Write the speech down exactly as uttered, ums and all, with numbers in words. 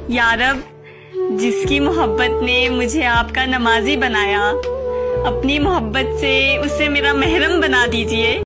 या रब, जिसकी मोहब्बत ने मुझे आपका नमाजी बनाया, अपनी मोहब्बत से उसे मेरा महरम बना दीजिए।